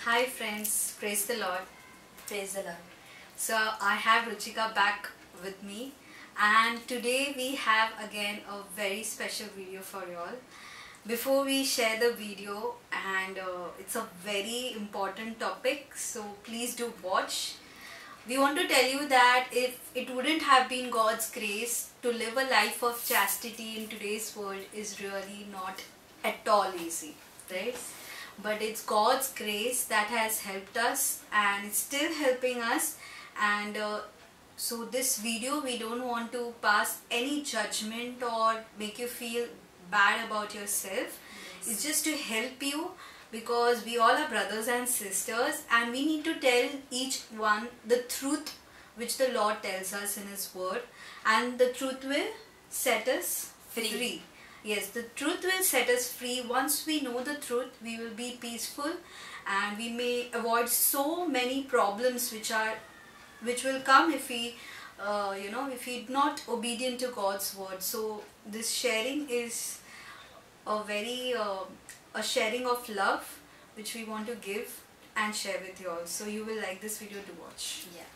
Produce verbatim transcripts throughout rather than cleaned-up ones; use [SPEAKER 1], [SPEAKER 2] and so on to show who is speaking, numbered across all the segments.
[SPEAKER 1] Hi friends, praise the Lord.
[SPEAKER 2] Praise the Lord.
[SPEAKER 1] So I have Ruchika back with me, and today we have again a very special video for you all. Before we share the video, and uh, it's a very important topic, so please do watch. We want to tell you that if it wouldn't have been God's grace, to live a life of chastity in today's world is really not at all easy, right? But it's God's grace that has helped us and it's still helping us. And uh, so this video, we don't want to pass any judgment or make you feel bad about yourself. Yes. It's just to help you, because we all are brothers and sisters, and we need to tell each one the truth which the Lord tells us in His word, and the truth will set us free. free. Yes, the truth will set us free. Once we know the truth, we will be peaceful, and we may avoid so many problems which are which will come if we uh, you know if we're not obedient to God's word. So this sharing is a very uh, a sharing of love which we want to give and share with you all. So you will like this video to watch.
[SPEAKER 2] Yeah.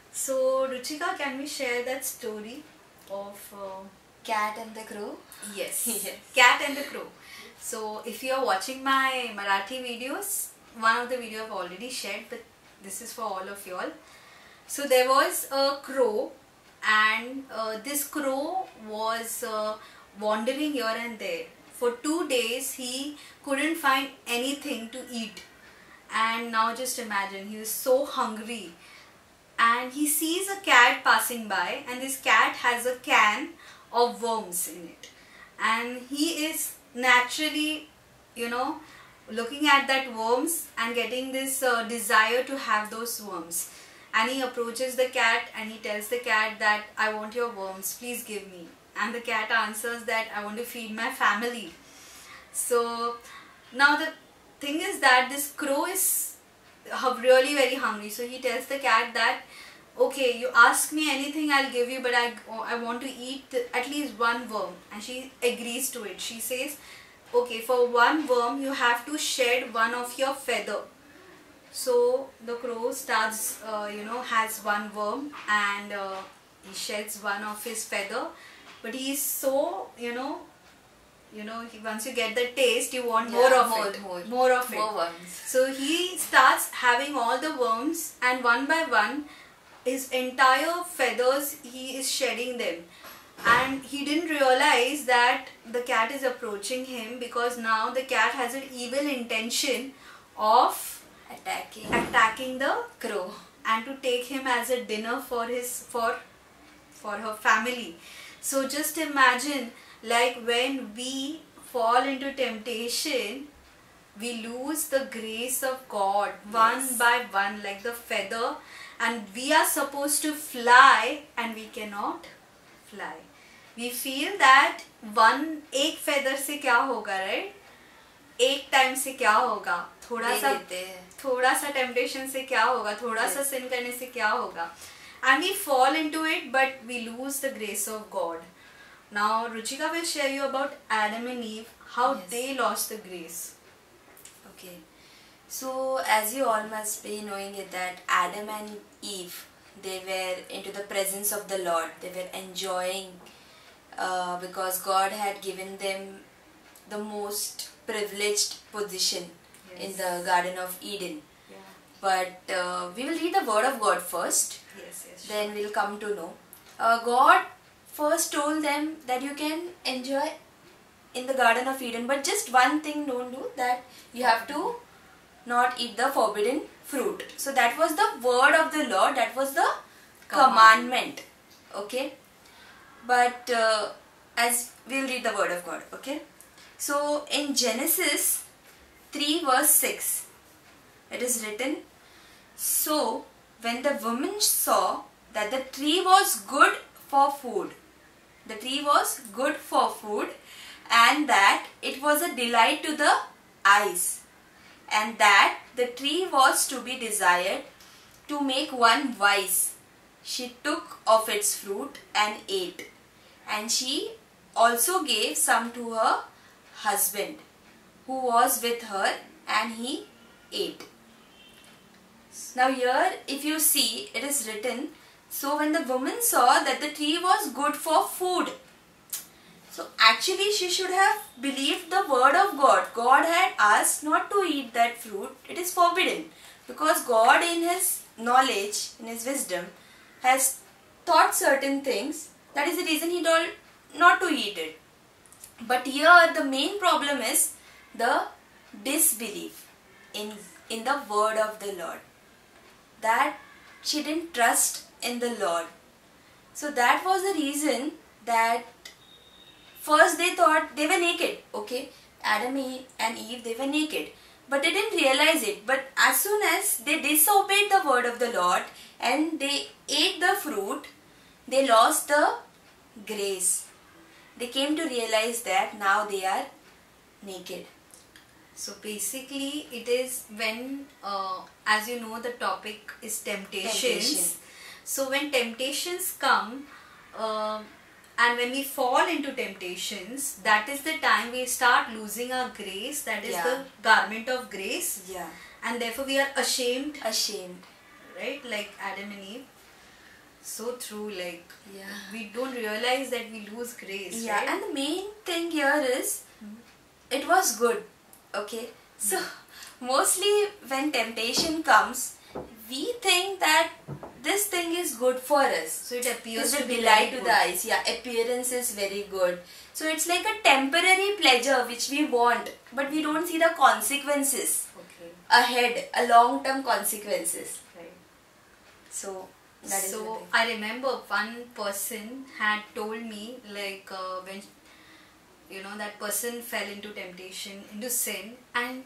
[SPEAKER 1] So Ruchika, can we share that story of uh,
[SPEAKER 2] Cat and the Crow?
[SPEAKER 1] Yes.
[SPEAKER 2] Yes.
[SPEAKER 1] Cat and the Crow. So if you are watching my Marathi videos, one of the video I've already shared, but this is for all of you all. So there was a crow, and uh, this crow was uh, wandering here and there. For two days he couldn't find anything to eat, and now just imagine, he was so hungry, and he sees a cat passing by, and this cat has a can of worms in it, and he is naturally, you know, looking at that worms and getting this uh, desire to have those worms. And he approaches the cat and he tells the cat that, I want your worms, please give me. And the cat answers that, I want to feed my family. So now the thing is that this crow is really very hungry. So he tells the cat that, okay, you ask me anything, I'll give you, but I, I want to eat at least one worm. And she agrees to it. She says, okay, for one worm you have to shed one of your feather. So the crow starts, uh, you know, has one worm, and uh, he sheds one of his feather. But he is so, you know, you know, he, once you get the taste, you want
[SPEAKER 2] Yeah,
[SPEAKER 1] more of
[SPEAKER 2] more,
[SPEAKER 1] it.
[SPEAKER 2] More,
[SPEAKER 1] more of
[SPEAKER 2] more
[SPEAKER 1] it.
[SPEAKER 2] worms.
[SPEAKER 1] So he starts having all the worms, and one by one, his entire feathers, he is shedding them. And he didn't realize that the cat is approaching him, because now the cat has an evil intention of
[SPEAKER 2] attacking
[SPEAKER 1] attacking the
[SPEAKER 2] crow
[SPEAKER 1] and to take him as a dinner for his for for her family. So just imagine, like when we fall into temptation, we lose the grace of God one
[SPEAKER 2] Yes.
[SPEAKER 1] by one, like the feather, and we are supposed to fly and we cannot fly. We feel that one एक feather से क्या होगा, right? एक time से क्या होगा, थोड़ा सा थोड़ा सा टेम्पटेशन से क्या होगा, थोड़ा सा सिन करने से क्या होगा, and we fall into it, but we lose the grace of God. Now Ruchika will share you about Adam and Eve, how
[SPEAKER 2] Yes.
[SPEAKER 1] they lost the grace.
[SPEAKER 2] Okay. So as you all must be knowing it, that Adam and Eve, they were into the presence of the Lord. They were enjoying uh, because God had given them the most privileged position
[SPEAKER 1] Yes.
[SPEAKER 2] in the Garden of Eden.
[SPEAKER 1] Yeah.
[SPEAKER 2] But uh, we will read the word of God first.
[SPEAKER 1] Yes, yes.
[SPEAKER 2] Then we'll come to know. Uh, God first told them that you can enjoy in the Garden of Eden, but just one thing don't do, that you have to not eat the forbidden fruit. So that was the word of the Lord, that was the commandment. Okay. But uh, as we'll read the word of God. Okay. So in Genesis three verse six, it is written, so when the woman saw that the tree was good for food, the tree was good for food, and that it was a delight to the eyes, and that the tree was to be desired to make one wise, she took of its fruit and ate, and she also gave some to her husband who was with her, and he ate. Now here, if you see, it is written, so when the woman saw that the tree was good for food. So actually she should have believed the word of God. God had asked not to eat that fruit. It is forbidden. Because God in His knowledge, in His wisdom, has taught certain things. That is the reason He told not to eat it. But here the main problem is the disbelief in, in the word of the Lord. That she didn't trust in the Lord. So that was the reason that first they thought they were naked. Okay, Adam and Eve, they were naked. But they didn't realize it. But as soon as they disobeyed the word of the Lord and they ate the fruit, they lost the grace. They came to realize that now they are naked.
[SPEAKER 1] So basically it is when, uh, as you know, the topic is temptations.
[SPEAKER 2] Temptation.
[SPEAKER 1] So when temptations come, uh, and when we fall into temptations, that is the time we start losing our grace. That is
[SPEAKER 2] Yeah.
[SPEAKER 1] the garment of grace.
[SPEAKER 2] Yeah.
[SPEAKER 1] And therefore we are ashamed.
[SPEAKER 2] Ashamed.
[SPEAKER 1] Right? Like Adam and Eve. So true. Like,
[SPEAKER 2] Yeah.
[SPEAKER 1] we don't realize that we lose grace.
[SPEAKER 2] Yeah,
[SPEAKER 1] right?
[SPEAKER 2] and the main thing here is, it was good. Okay. So, mostly when temptation comes, we think that this thing is good for us.
[SPEAKER 1] So it appears
[SPEAKER 2] It's
[SPEAKER 1] to
[SPEAKER 2] a
[SPEAKER 1] be
[SPEAKER 2] delight
[SPEAKER 1] very
[SPEAKER 2] to
[SPEAKER 1] good.
[SPEAKER 2] the eyes. Yeah, appearance is very good. So it's like a temporary pleasure which we want, but we don't see the consequences
[SPEAKER 1] Okay.
[SPEAKER 2] ahead, a long-term consequences.
[SPEAKER 1] Right.
[SPEAKER 2] So that is the
[SPEAKER 1] So
[SPEAKER 2] thing.
[SPEAKER 1] I remember one person had told me, like, uh, when you know that person fell into temptation, into sin, and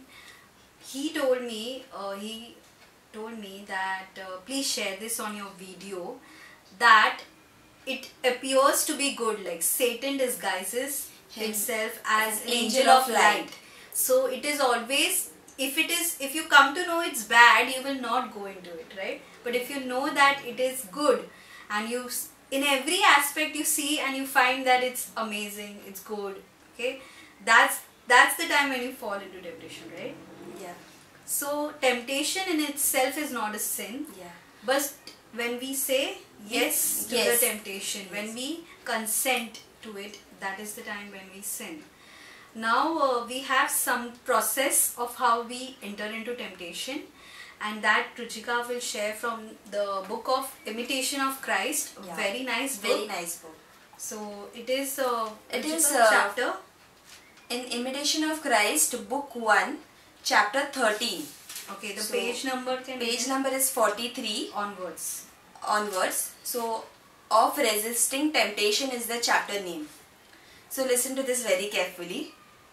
[SPEAKER 1] he told me, uh, he told me that uh, please share this on your video, that it appears to be good, like Satan disguises
[SPEAKER 2] Him
[SPEAKER 1] himself as an
[SPEAKER 2] angel
[SPEAKER 1] angel of
[SPEAKER 2] of
[SPEAKER 1] light.
[SPEAKER 2] light.
[SPEAKER 1] So it is always, if it is, if you come to know it's bad, you will not go into it, right? But if you know that it is good, and you s- in every aspect you see and you find that it's amazing, it's good, okay, that's that's the time when you fall into temptation, right?
[SPEAKER 2] Yeah.
[SPEAKER 1] So temptation in itself is not a sin,
[SPEAKER 2] Yeah.
[SPEAKER 1] but when we say yes to
[SPEAKER 2] Yes.
[SPEAKER 1] the temptation, when we consent to it, that is the time when we sin. Now uh, we have some process of how we enter into temptation, and that Ruchika will share from the book of Imitation of Christ.
[SPEAKER 2] Yeah.
[SPEAKER 1] Very nice book.
[SPEAKER 2] Very nice book.
[SPEAKER 1] So it is uh,
[SPEAKER 2] It
[SPEAKER 1] Ruchika,
[SPEAKER 2] is, uh,
[SPEAKER 1] chapter.
[SPEAKER 2] In Imitation of Christ, book one, chapter thirteen.
[SPEAKER 1] Okay, the
[SPEAKER 2] so
[SPEAKER 1] page number can
[SPEAKER 2] Page
[SPEAKER 1] be
[SPEAKER 2] number is forty-three
[SPEAKER 1] onwards.
[SPEAKER 2] onwards. So, of resisting temptation is the chapter name. So, listen to this very carefully.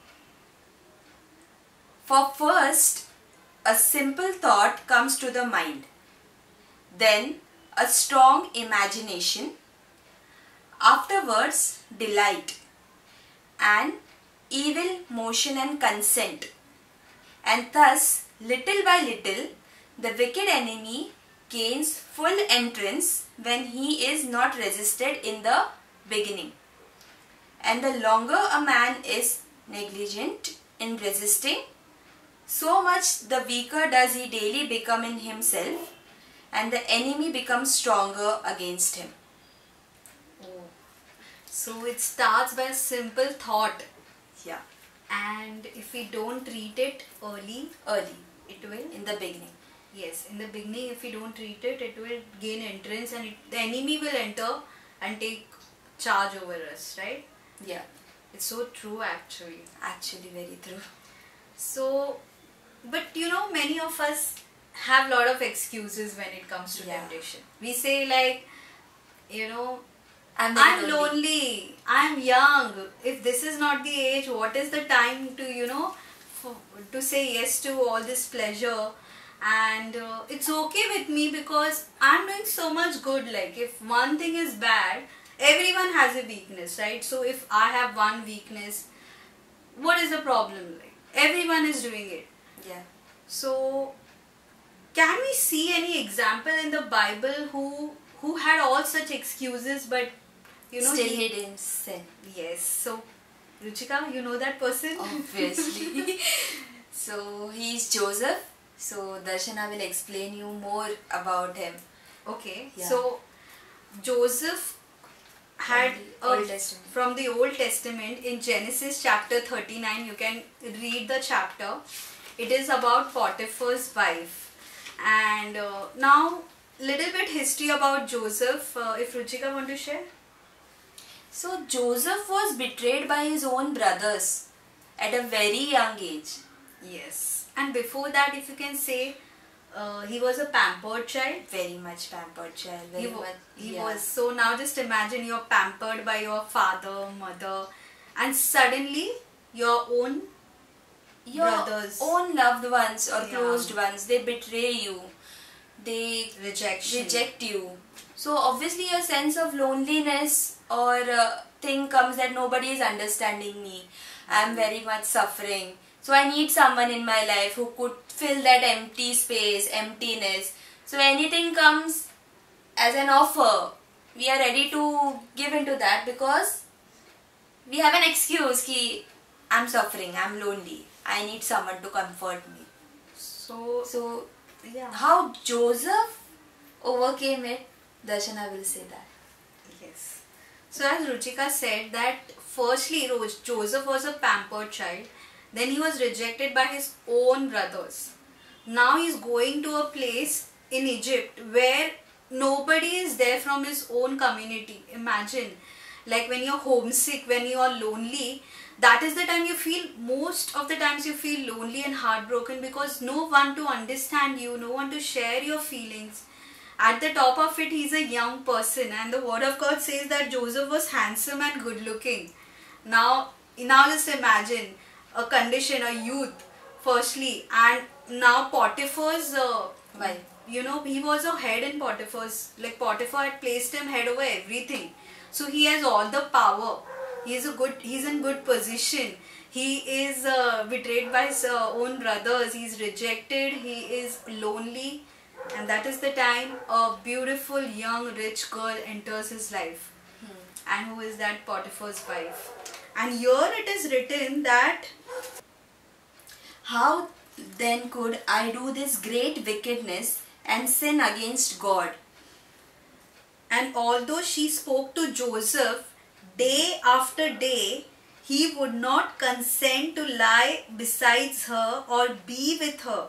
[SPEAKER 2] For first, a simple thought comes to the mind. Then, a strong imagination. Afterwards, delight. And evil motion and consent. And thus, little by little, the wicked enemy gains full entrance when he is not resisted in the beginning. And the longer a man is negligent in resisting, so much the weaker does he daily become in himself, and the enemy becomes stronger against him.
[SPEAKER 1] Oh. So it starts by a simple thought,
[SPEAKER 2] Yeah,
[SPEAKER 1] and if we don't treat it early,
[SPEAKER 2] early,
[SPEAKER 1] it will.
[SPEAKER 2] in the beginning.
[SPEAKER 1] Yes, in the beginning, if we don't treat it, it will gain entrance, and it, the enemy will enter and take charge over us, right?
[SPEAKER 2] Yeah,
[SPEAKER 1] It's so true, actually.
[SPEAKER 2] actually very true.
[SPEAKER 1] So, but you know, many of us have a lot of excuses when it comes to
[SPEAKER 2] Yeah.
[SPEAKER 1] temptation. We say, like, you know,
[SPEAKER 2] I'm, very
[SPEAKER 1] I'm lonely, I'm young. If this is not the age, what is the time to, you know, for, to say yes to all this pleasure? And uh, it's okay with me because I'm doing so much good. Like, if one thing is bad, everyone has a weakness, right? So if I have one weakness, what is the problem? Like, everyone is doing it.
[SPEAKER 2] Yeah.
[SPEAKER 1] So, can we see any example in the Bible who who had all such excuses, but you know,
[SPEAKER 2] Still
[SPEAKER 1] he-
[SPEAKER 2] hid in sin.
[SPEAKER 1] Yes. So, Ruchika, you know that person?
[SPEAKER 2] Obviously. So he is Joseph. So Darshana will explain you more about him.
[SPEAKER 1] Okay.
[SPEAKER 2] Yeah.
[SPEAKER 1] So Joseph had
[SPEAKER 2] From the
[SPEAKER 1] a-
[SPEAKER 2] Old Testament.
[SPEAKER 1] from the Old Testament in Genesis chapter thirty-nine. You can read the chapter. It is about Potiphar's wife. And uh, now little bit history about Joseph. Uh, if Ruchika want to share.
[SPEAKER 2] So Joseph was betrayed by his own brothers at a very young age.
[SPEAKER 1] Yes. And before that, if you can say, uh, he was a pampered child.
[SPEAKER 2] Very much pampered child. Very
[SPEAKER 1] He, wa-
[SPEAKER 2] much.
[SPEAKER 1] he
[SPEAKER 2] yeah.
[SPEAKER 1] was. So now just imagine you're pampered by your father, mother, and suddenly your own
[SPEAKER 2] Your
[SPEAKER 1] brothers.
[SPEAKER 2] own loved ones or
[SPEAKER 1] Yeah.
[SPEAKER 2] closed ones, they betray you. They
[SPEAKER 1] rejection.
[SPEAKER 2] reject you. So obviously a sense of loneliness or uh, thing comes that nobody is understanding me. I am very much suffering. So I need someone in my life who could fill that empty space, emptiness. So anything comes as an offer, we are ready to give into that because we have an excuse ki I'm suffering, I'm lonely. I need someone to comfort me.
[SPEAKER 1] So,
[SPEAKER 2] So
[SPEAKER 1] yeah.
[SPEAKER 2] how Joseph overcame it, Darshana will say that.
[SPEAKER 1] Yes. So as Ruchika said that firstly Ro- Joseph was a pampered child. Then he was rejected by his own brothers. Now he is going to a place in Egypt where nobody is there from his own community. Imagine, like when you're homesick, when you are lonely, that is the time you feel, most of the times you feel lonely and heartbroken because no one to understand you, no one to share your feelings. At the top of it, he's a young person, and the word of God says that Joseph was handsome and good looking. Now, now just imagine a condition, a youth, firstly, and now Potiphar's uh,
[SPEAKER 2] Why?
[SPEAKER 1] you know, he was a head in Potiphar's, like Potiphar had placed him head over everything. So he has all the power. He is a good, he's in good position. He is uh, betrayed by his uh, own brothers. He's rejected. He is lonely. And that is the time a beautiful young rich girl enters his life.
[SPEAKER 2] Hmm.
[SPEAKER 1] And who is that? Potiphar's wife. And here it is written that
[SPEAKER 2] How then could I do this great wickedness and sin against God?
[SPEAKER 1] and although she spoke to Joseph day after day, he would not consent to lie beside her or be with her.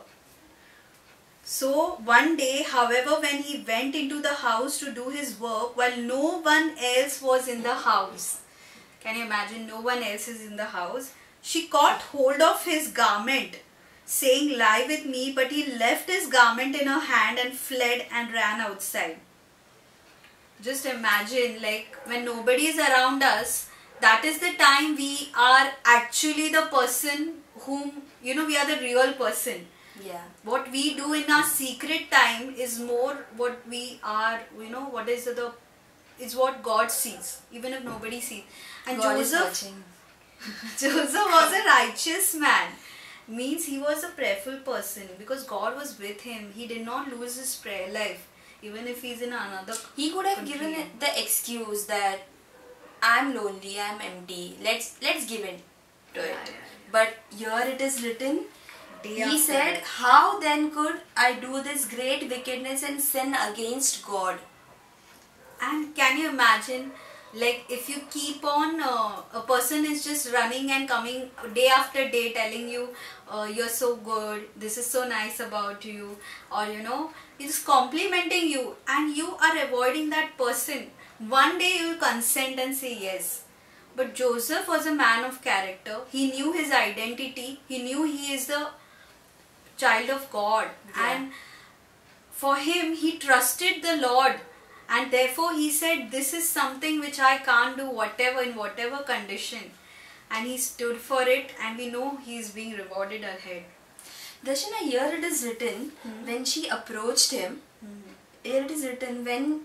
[SPEAKER 1] So one day, however, when he went into the house to do his work while no one else was in the house, can you imagine, no one else is in the house, she caught hold of his garment, saying, "Lie with me," but he left his garment in her hand and fled and ran outside. Just imagine, like when nobody is around us, that is the time we are actually the person whom, you know, we are the real person.
[SPEAKER 2] Yeah.
[SPEAKER 1] What we do in our secret time is more what we are, you know, what is the, is what God sees, even if nobody sees. And
[SPEAKER 2] God is
[SPEAKER 1] Joseph,
[SPEAKER 2] watching.
[SPEAKER 1] Joseph was a righteous man. Means he was a prayerful person because God was with him. He did not lose his prayer life, even if he's in another.
[SPEAKER 2] He could have
[SPEAKER 1] country.
[SPEAKER 2] given it the excuse that I'm lonely, I'm empty. Let's let's give in to
[SPEAKER 1] Yeah,
[SPEAKER 2] it.
[SPEAKER 1] yeah, yeah.
[SPEAKER 2] But here it is written.
[SPEAKER 1] Day
[SPEAKER 2] He
[SPEAKER 1] after
[SPEAKER 2] said,
[SPEAKER 1] day.
[SPEAKER 2] "How then could I do this great wickedness and sin against God?"
[SPEAKER 1] And can you imagine, like if you keep on, uh, a person is just running and coming day after day telling you, uh, you're so good, this is so nice about you, or you know, he's complimenting you and you are avoiding that person. One day you will consent and say yes. But Joseph was a man of character. He knew his identity. He knew he is the child of God.
[SPEAKER 2] Yeah.
[SPEAKER 1] And for him, he trusted the Lord. And therefore he said, this is something which I can't do, whatever, in whatever condition. And he stood for it, and we know he is being rewarded ahead.
[SPEAKER 2] Darshana, here it is written, when she approached him, here it is written, when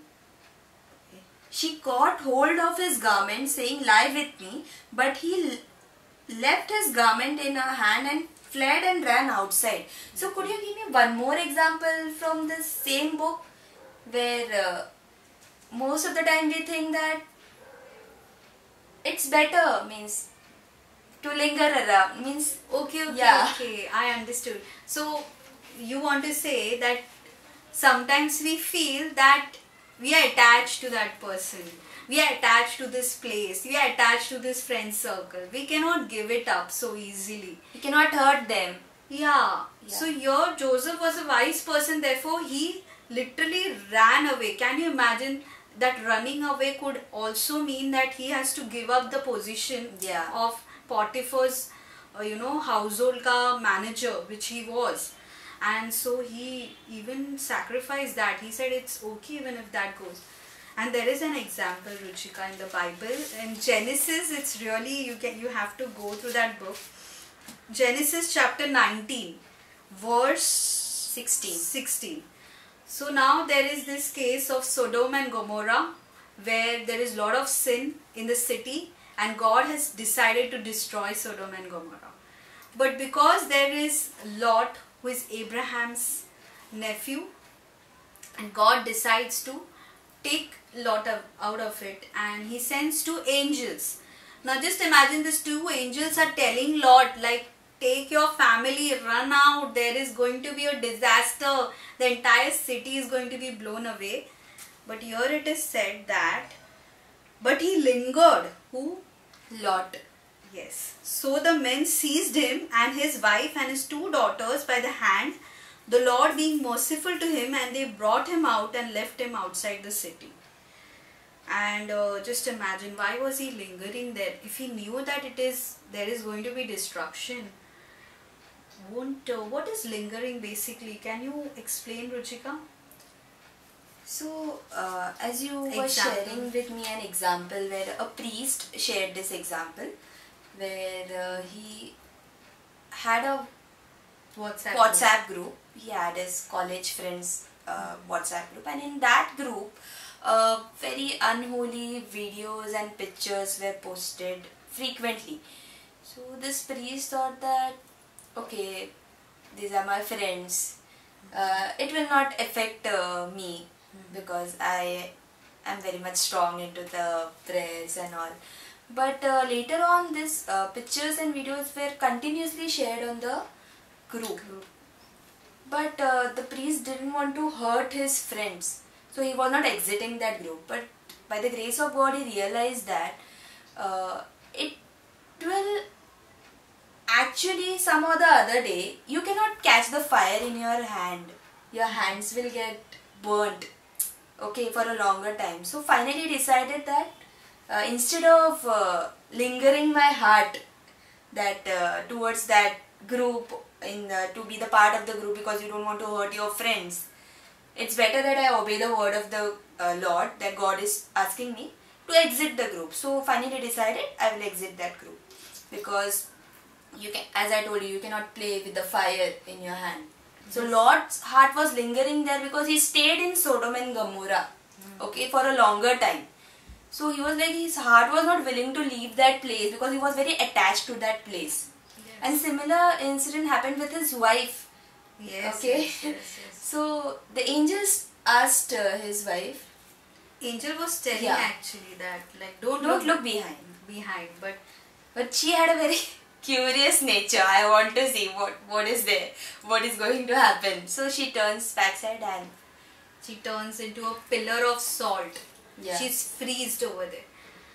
[SPEAKER 2] she caught hold of his garment, saying, "Lie with me," but he l- left his garment in her hand and fled and ran outside. So could you give me one more example from this same book, where uh, most of the time we think that it's better, means to linger around, means
[SPEAKER 1] Okay, okay,
[SPEAKER 2] Yeah.
[SPEAKER 1] okay. I understood. So, you want to say that sometimes we feel that we are attached to that person. We are attached to this place. We are attached to this friend circle. We cannot give it up so easily.
[SPEAKER 2] You cannot hurt them.
[SPEAKER 1] Yeah.
[SPEAKER 2] Yeah.
[SPEAKER 1] So here Joseph was a wise person, therefore he literally ran away. Can you imagine that running away could also mean that he has to give up the position
[SPEAKER 2] Yeah.
[SPEAKER 1] of Potiphar's uh, you know household ka manager, which he was. And so he even sacrificed that. He said it's okay even if that goes. And there is an example, Ruchika, in the Bible. In Genesis, it's really, you can you have to go through that book. Genesis chapter nineteen, verse
[SPEAKER 2] sixteen.
[SPEAKER 1] sixteen. So now there is this case of Sodom and Gomorrah, where there is a lot of sin in the city and God has decided to destroy Sodom and Gomorrah. But because there is Lot, who is Abraham's nephew, and God decides to take Lot out of it, and he sends two angels. Now just imagine these two angels are telling Lot, like, take your family, run out, there is going to be a disaster, the entire city is going to be blown away. But here it is said that, but he lingered. Who?
[SPEAKER 2] Lot.
[SPEAKER 1] Yes. So the men seized him and his wife and his two daughters by the hand, the Lord being merciful to him, and they brought him out and left him outside the city. And uh, just imagine, why was he lingering there? If he knew that it is there is going to be destruction, won't uh, what is lingering basically? Can you explain, Ruchika?
[SPEAKER 2] So, uh, as you were
[SPEAKER 1] Example.
[SPEAKER 2] sharing with me an example where a priest shared this example, where uh, he had a
[SPEAKER 1] WhatsApp.
[SPEAKER 2] WhatsApp group. He had his college friends uh, WhatsApp group, and in that group, uh, very unholy videos and pictures were posted frequently. So this priest thought that, okay, these are my friends. Uh, it will not affect uh, me because I am very much strong into the prayers and all. But uh, later on, these uh, pictures and videos were continuously shared on the group. But uh, the priest didn't want to hurt his friends, so he was not exiting that group. But by the grace of God, he realized that uh, it will actually, some or the other day, you cannot catch the fire in your hand. Your hands will get burnt, okay, for a longer time. So finally he decided that uh, instead of uh, lingering my heart that uh, towards that group, in the, to be the part of the group because you don't want to hurt your friends, it's better that I obey the word of the uh, Lord, that God is asking me to exit the group. So finally decided I will exit that group, because you can, as I told you, you cannot play with the fire in your hand. So Lot's heart was lingering there because he stayed in Sodom and Gomorrah, mm. okay, for a longer time. So he was like, his heart was not willing to leave that place because he was very attached to that place. Yes. And similar incident happened with his wife.
[SPEAKER 1] Yes.
[SPEAKER 2] Okay.
[SPEAKER 1] Yes, yes, yes.
[SPEAKER 2] So the angels asked uh, his wife.
[SPEAKER 1] Angel was telling
[SPEAKER 2] Yeah.
[SPEAKER 1] actually that, like, don't,
[SPEAKER 2] Don't
[SPEAKER 1] look,
[SPEAKER 2] look behind.
[SPEAKER 1] behind, but
[SPEAKER 2] But she had a very curious nature. I want to see what, what is there, what is going to happen. So she turns backside and
[SPEAKER 1] she turns into a pillar of salt.
[SPEAKER 2] Yeah.
[SPEAKER 1] She's freezed over there.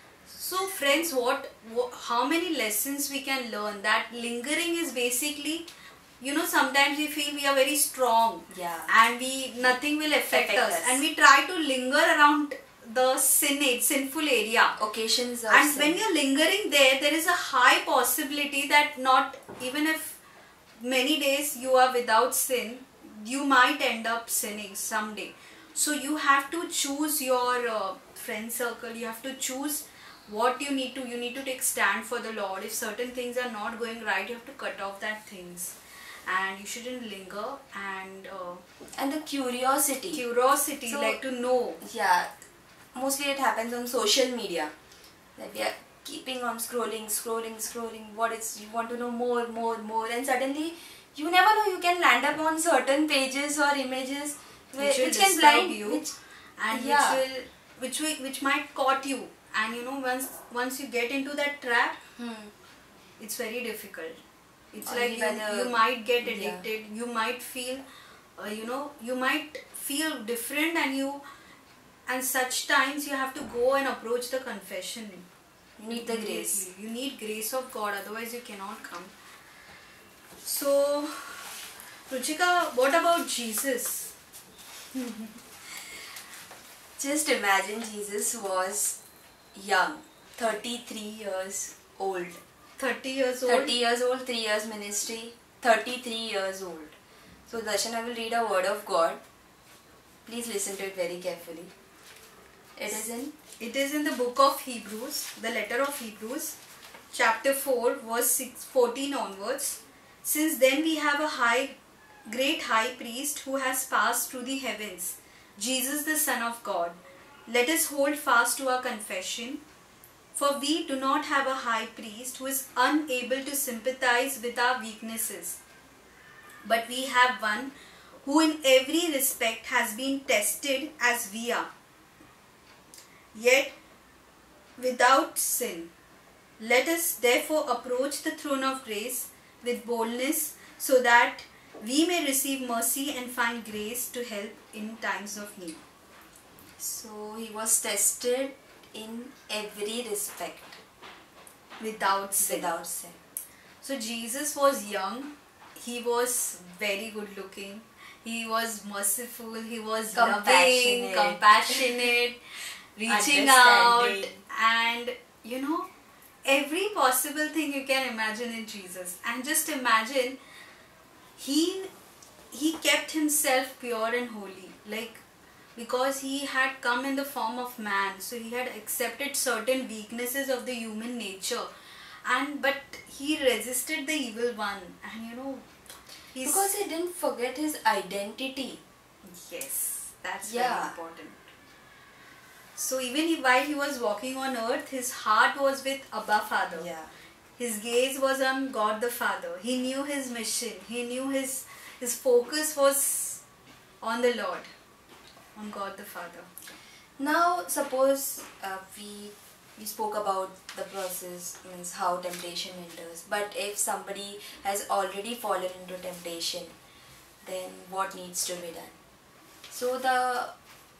[SPEAKER 1] So friends, what, what how many lessons we can learn? That lingering is basically, you know, sometimes we feel we are very strong,
[SPEAKER 2] Yeah.
[SPEAKER 1] and we nothing will affect,
[SPEAKER 2] Affect
[SPEAKER 1] us.
[SPEAKER 2] us.
[SPEAKER 1] and we try to linger around the sin sinful area.
[SPEAKER 2] occasions of
[SPEAKER 1] And
[SPEAKER 2] sin.
[SPEAKER 1] when you're lingering there, there is a high possibility that not even if many days you are without sin, you might end up sinning someday. So you have to choose your uh, friend circle. You have to choose what you need to. You need to take stand for the Lord. If certain things are not going right, you have to cut off that things. And you shouldn't linger. And uh,
[SPEAKER 2] and the curiosity.
[SPEAKER 1] curiosity,
[SPEAKER 2] So-
[SPEAKER 1] like to know.
[SPEAKER 2] Yeah, mostly it happens on social media. That we are keeping on scrolling, scrolling, scrolling. What is, you want to know more, more, more, and suddenly you never know, you can land up on certain pages or images where,
[SPEAKER 1] Which will
[SPEAKER 2] which can
[SPEAKER 1] disturb
[SPEAKER 2] blind
[SPEAKER 1] you.
[SPEAKER 2] which,
[SPEAKER 1] And
[SPEAKER 2] Yeah.
[SPEAKER 1] which will which will which might caught you, and you know, once once you get into that trap,
[SPEAKER 2] hmm,
[SPEAKER 1] it's very difficult. It's
[SPEAKER 2] Only
[SPEAKER 1] like
[SPEAKER 2] by
[SPEAKER 1] you,
[SPEAKER 2] the-
[SPEAKER 1] you might get
[SPEAKER 2] yeah.
[SPEAKER 1] addicted. You might feel, uh, you know, you might feel different, and you, and such times you have to go and approach the confession.
[SPEAKER 2] You need the grace.
[SPEAKER 1] Immediately. You need grace of God, otherwise you cannot come. So, Ruchika, what about Jesus?
[SPEAKER 2] Just imagine Jesus was young, thirty-three years old.
[SPEAKER 1] thirty years old?
[SPEAKER 2] thirty years old, three years ministry, thirty-three years old. So Darshana will read a word of God. Please listen to it very carefully. It is in?
[SPEAKER 1] It is in the book of Hebrews, the letter of Hebrews, chapter four, verse six, fourteen onwards. Since then we have a high, great high priest who has passed through the heavens, Jesus the Son of God. Let us hold fast to our confession. For we do not have a high priest who is unable to sympathize with our weaknesses, but we have one who in every respect has been tested as we are, yet without sin. Let us therefore approach the throne of grace with boldness, so that we may receive mercy and find grace to help in times of need.
[SPEAKER 2] So he was tested in every respect.
[SPEAKER 1] Without sin.
[SPEAKER 2] Without sin.
[SPEAKER 1] So Jesus was young, he was very good looking, he was merciful, he was loving,
[SPEAKER 2] Compassionate.
[SPEAKER 1] compassionate, reaching out,
[SPEAKER 2] Understanding.
[SPEAKER 1] and you know, every possible thing you can imagine in Jesus. And just imagine, he he kept himself pure and holy, like, because he had come in the form of man, so he had accepted certain weaknesses of the human nature, and but he resisted the evil one, and you know, he's,
[SPEAKER 2] Because he didn't forget his identity.
[SPEAKER 1] yes, that's
[SPEAKER 2] Yeah.
[SPEAKER 1] very important. So even he, while he was walking on earth, his heart was with Abba Father.
[SPEAKER 2] Yeah.
[SPEAKER 1] His gaze was on God the Father. He knew his mission. He knew his his focus was on the Lord, on God the Father.
[SPEAKER 2] Now suppose uh, we we spoke about the process, means how temptation enters. But if somebody has already fallen into temptation, then what needs to be done? So the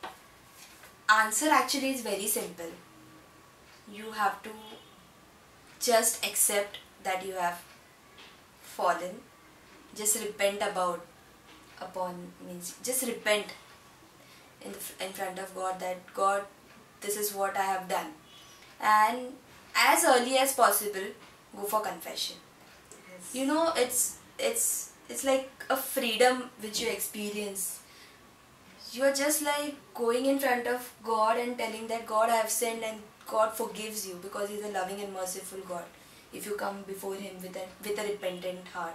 [SPEAKER 2] answer actually is very simple. You have to just accept that you have fallen. Just repent about upon means just repent in the, in front of God that God, this is what I have done, and as early as possible go for confession.
[SPEAKER 1] Yes.
[SPEAKER 2] You know, it's it's it's like a freedom which you experience. You are just like going in front of God and telling that God, I have sinned, and God forgives you because He is a loving and merciful God if you come before Him with a, with a repentant heart.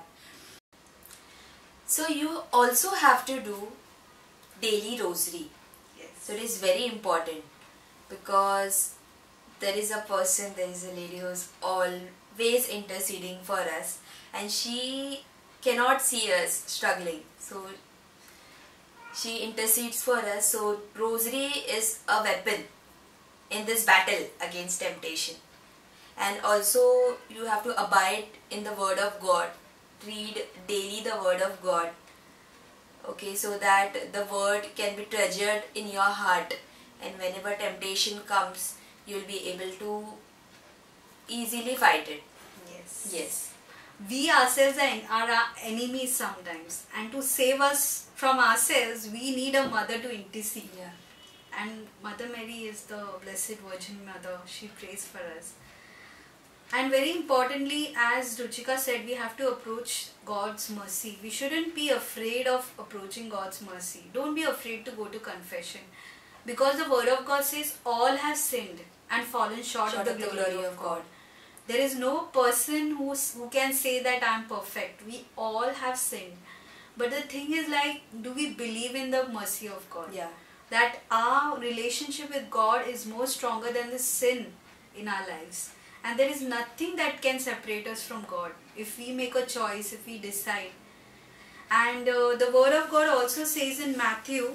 [SPEAKER 2] So you also have to do daily rosary.
[SPEAKER 1] Yes.
[SPEAKER 2] So it is very important, because there is a person, there is a lady who is always interceding for us, and she cannot see us struggling. So she intercedes for us. So rosary is a weapon in this battle against temptation. And also you have to abide in the word of God. Read daily the word of God. Okay, so that the word can be treasured in your heart, and whenever temptation comes, you will be able to easily fight it.
[SPEAKER 1] Yes.
[SPEAKER 2] Yes.
[SPEAKER 1] We ourselves are our enemies sometimes, and to save us from ourselves, we need a mother to intercede.
[SPEAKER 2] Yeah.
[SPEAKER 1] And Mother Mary is the Blessed Virgin Mother. She prays for us. And very importantly, as Ruchika said, we have to approach God's mercy. We shouldn't be afraid of approaching God's mercy. Don't be afraid to go to confession, because the word of God says all have sinned and fallen short,
[SPEAKER 2] Short
[SPEAKER 1] of the glory, of God. There is no person who, who can say that I am perfect. We all have sinned. But the thing is, like, do we believe in the mercy of God?
[SPEAKER 2] Yeah.
[SPEAKER 1] That our relationship with God is more stronger than the sin in our lives. And there is nothing that can separate us from God if we make a choice, if we decide. And uh, the word of God also says in Matthew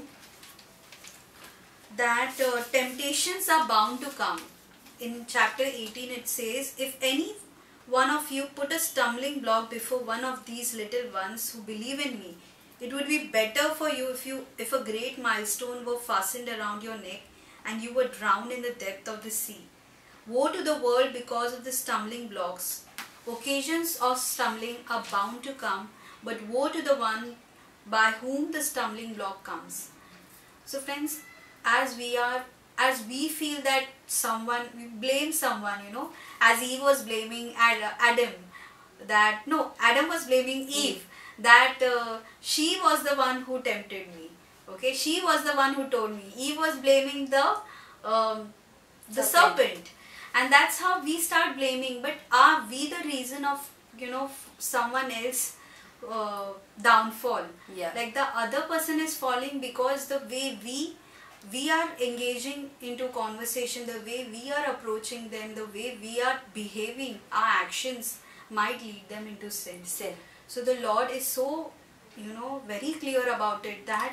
[SPEAKER 1] that uh, temptations are bound to come. In chapter eighteen it says, if any one of you put a stumbling block before one of these little ones who believe in me. It would be better for you if you if a great milestone were fastened around your neck and you were drowned in the depth of the sea. Woe to the world because of the stumbling blocks. Occasions of stumbling are bound to come, but woe to the one by whom the stumbling block comes. So friends, as we are, as we feel that someone, we blame someone, you know, as Eve was blaming Ad- Adam, that, no, Adam was blaming Eve, that uh, she was the one who tempted me. Okay, she was the one who told me. Eve was blaming the um, the serpent. serpent. And that's how we start blaming. But are we the reason of, you know, someone else uh, downfall?
[SPEAKER 2] Yeah.
[SPEAKER 1] Like the other person is falling because the way we we are engaging into conversation, the way we are approaching them, the way we are behaving, our actions might lead them into sin.
[SPEAKER 2] Sin.
[SPEAKER 1] So the Lord is so, you know, very clear about it, that,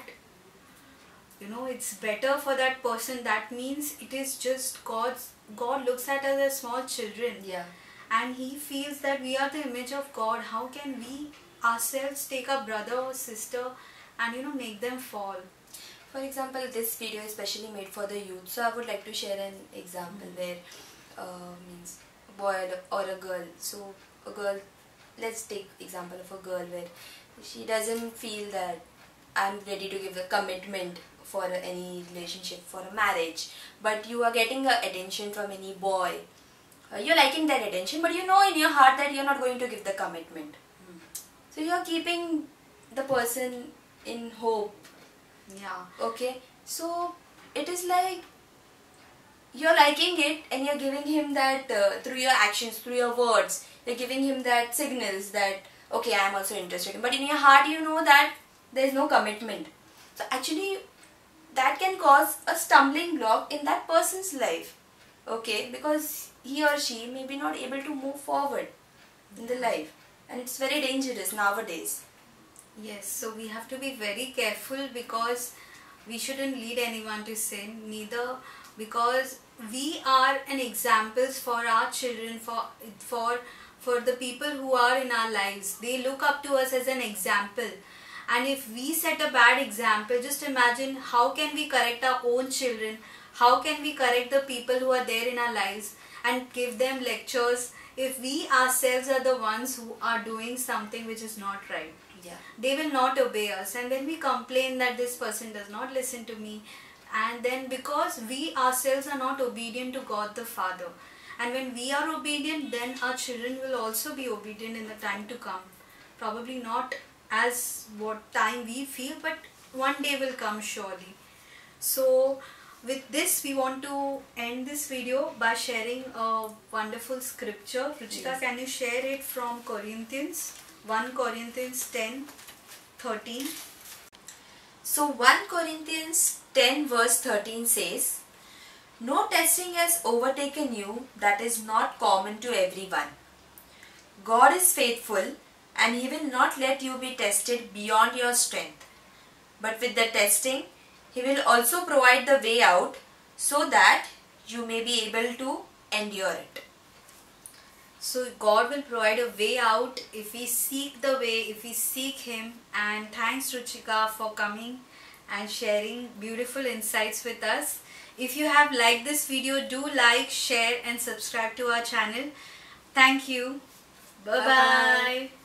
[SPEAKER 1] you know, it's better for that person. That means it is just God's, God looks at us as small children.
[SPEAKER 2] Yeah.
[SPEAKER 1] And He feels that we are the image of God. How can we ourselves take a brother or sister and, you know, make them fall?
[SPEAKER 2] For example, this video is specially made for the youth. So I would like to share an example mm-hmm. where uh, means a boy or a girl. So a girl, let's take example of a girl where she doesn't feel that I'm ready to give a commitment for any relationship, for a marriage, but you are getting a attention from any boy. Uh, you're liking that attention, but you know in your heart that you're not going to give the commitment. Mm. So you're keeping the person in hope.
[SPEAKER 1] Yeah.
[SPEAKER 2] Okay. So it is like you're liking it and you're giving him that uh, through your actions, through your words. You're giving him that signals that, okay, I am also interested. But in your heart, you know that there is no commitment. So actually, that can cause a stumbling block in that person's life. Okay, because he or she may be not able to move forward in the life. And it's very dangerous nowadays.
[SPEAKER 1] Yes, so we have to be very careful, because we shouldn't lead anyone to sin, neither because we are an examples for our children, for for for the people who are in our lives. They look up to us as an example. And if we set a bad example, just imagine how can we correct our own children, how can we correct the people who are there in our lives and give them lectures if we ourselves are the ones who are doing something which is not right.
[SPEAKER 2] Yeah.
[SPEAKER 1] They will not obey us, and then we complain that this person does not listen to me, and then because we ourselves are not obedient to God the Father, and when we are obedient, then our children will also be obedient in the time to come. Probably not as what time we feel, but one day will come surely. So with this, we want to end this video by sharing a wonderful scripture. Ruchika, yes. Can you share it from Corinthians? First Corinthians ten thirteen.
[SPEAKER 2] So First Corinthians ten verse thirteen says, "No testing has overtaken you that is not common to everyone. God is faithful, and He will not let you be tested beyond your strength. But with the testing, He will also provide the way out so that you may be able to endure it."
[SPEAKER 1] So God will provide a way out if we seek the way, if we seek Him. And thanks Ruchika for coming and sharing beautiful insights with us. If you have liked this video, do like, share and subscribe to our channel. Thank you. Bye-bye.